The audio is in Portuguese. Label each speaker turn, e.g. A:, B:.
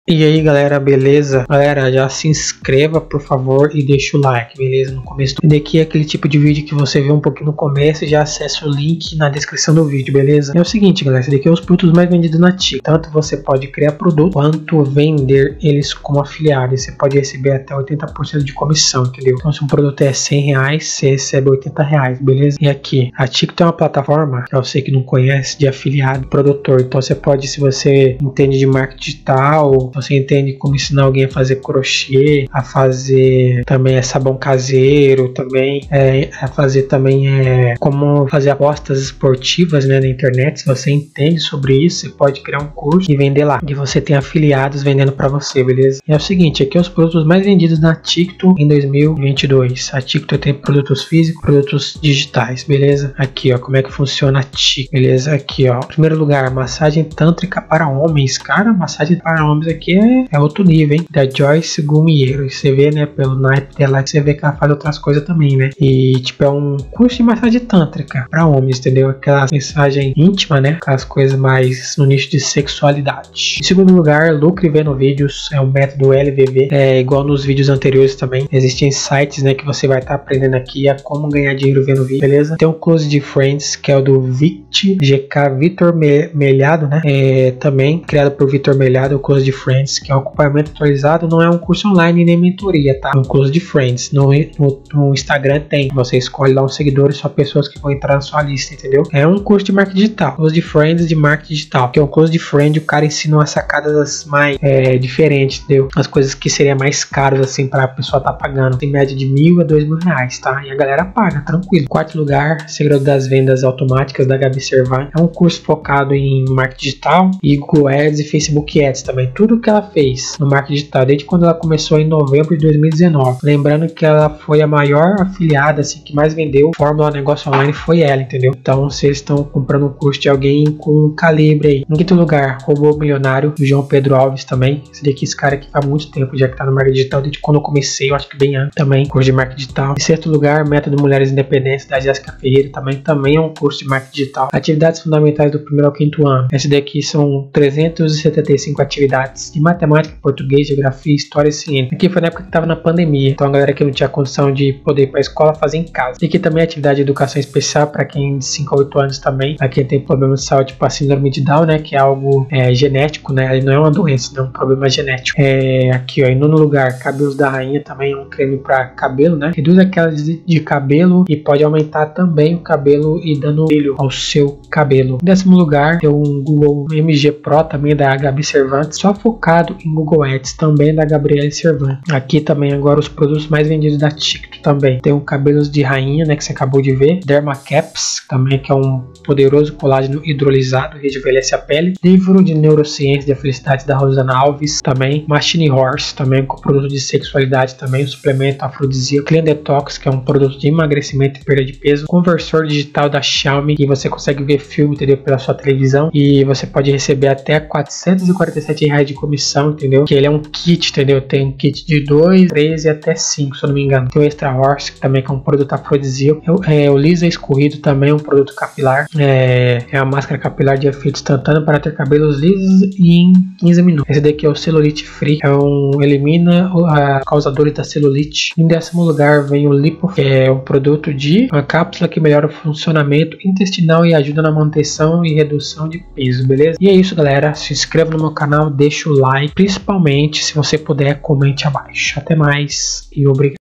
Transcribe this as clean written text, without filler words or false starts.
A: E aí galera, beleza? Galera, já se inscreva por favor e deixa o like, beleza? No começo daqui é aquele tipo de vídeo que você vê um pouquinho no começo e já acessa o link na descrição do vídeo, beleza? É o seguinte galera, esse daqui é os produtos mais vendidos na TikTok. Tanto você pode criar produto quanto vender eles como afiliado. E você pode receber até 80% de comissão, entendeu? Então se um produto é 100 reais, você recebe 80 reais, beleza? E aqui, a TikTok é uma plataforma, pra você que não conhece, de afiliado produtor. Então você pode, se você entende de marketing digital, você entende como ensinar alguém a fazer crochê, a fazer também sabão caseiro, também a fazer também como fazer apostas esportivas, né, na internet. Se você entende sobre isso, você pode criar um curso e vender lá. E você tem afiliados vendendo para você, beleza? E é o seguinte, aqui é os produtos mais vendidos na TikTok em 2022. A TikTok tem produtos físicos, produtos digitais, beleza? Aqui, ó, como é que funciona a TikTok, beleza? Aqui, ó, em primeiro lugar, massagem tântrica para homens. Cara, massagem para homens aqui é outro nível, hein? Da Joyce Gumiero. Você vê, né, pelo naipe dela, você vê que ela faz outras coisas também, né? E, tipo, é um curso de massagem tântrica para homens, entendeu? Aquela mensagem íntima, né? Aquelas coisas mais no nicho de sexualidade. Em segundo lugar, lucre vendo vídeos. É o método LVV. É igual nos vídeos anteriores também. Existem sites, né, que você vai estar aprendendo aqui a como ganhar dinheiro vendo vídeo, beleza? Tem o Close de Friends, que é o do GK Vitor Melhado, né? Também criado por Vitor Melhado, o Close de Friends, que é um acompanhamento atualizado, não é um curso online nem mentoria, tá? É um Close de Friends. No Instagram tem. Você escolhe lá uns seguidores, só pessoas que vão entrar na sua lista, entendeu? É um curso de marketing digital. Close de Friends de marketing digital. Que é um Close de Friends, o cara ensina umas sacadas mais diferentes, entendeu? As coisas que seriam mais caras, assim, pra pessoa tá pagando. Tem média de R$1.000 a R$2.000, tá? E a galera paga, tranquilo. Quarto lugar, Segredo das Vendas Automáticas da Gabi Servan. É um curso focado em marketing digital e Google Ads e Facebook Ads também. Tudo que ela fez no marketing digital, desde quando ela começou em novembro de 2019. Lembrando que ela foi a maior afiliada, assim, que mais vendeu Fórmula Negócio Online, foi ela, entendeu? Então vocês estão comprando um curso de alguém com calibre aí. Em quinto lugar, Robô Milionário, do João Pedro Alves também. Esse cara aqui faz muito tempo já que tá no marketing digital, desde quando eu comecei, eu acho que bem antes também, curso de marketing digital. Em sexto lugar, Método Mulheres Independentes, da Jéssica Ferreira, também é um curso de marketing digital. Atividades fundamentais do primeiro ao quinto ano. Esse daqui são 375 atividades de matemática, português, geografia, história e ciência. Aqui foi na época que estava na pandemia, então a galera que não tinha condição de poder ir para a escola fazer em casa. E aqui também atividade de educação especial para quem de 5 a 8 anos também. Aqui tem problema de saúde, tipo a síndrome de Down, né, que é algo genético, né, não é uma doença, não é um problema genético. Aqui, ó, em nono lugar, Cabelos da Rainha, também é um creme para cabelo, né, reduz a queda de cabelo e pode aumentar também o cabelo e dando brilho ao seu cabelo. Em décimo lugar, tem um Google MG Pro, também da Gabi Servan, só focado em Google Ads, também da Gabriela Servan. Aqui também agora os produtos mais vendidos da TikTok também. Tem o Cabelos de Rainha, né, que você acabou de ver. Dermacaps, também, que é um poderoso colágeno hidrolisado, rejuvenesce a pele. Livro de Neurociência da Felicidade da Rosana Alves, também. Machine Horse, também com produto de sexualidade, também um suplemento afrodisíaco. Clean Detox, que é um produto de emagrecimento e perda de peso. Conversor digital da Xiaomi, que você consegue ver filme, entendeu, pela sua televisão, e você pode receber até R$447 de comissão, entendeu? Que ele é um kit, entendeu? Tem um kit de 2, 3 e até 5, se eu não me engano. Tem o Extra Horse, que também é um produto afrodisíaco. O Lisa Escorrido, também é um produto capilar. É a máscara capilar de efeito instantâneo para ter cabelos lisos em 15 minutos. Esse daqui é o Celulite Free, elimina a causadora da celulite. Em décimo lugar vem o Lipo, que é um produto de uma cápsula que melhora o funcionamento intestinal e ajuda na manutenção e redução de peso, beleza? E é isso, galera. Se inscreva no meu canal, deixa o like, principalmente se você puder, comente abaixo. Até mais e obrigado.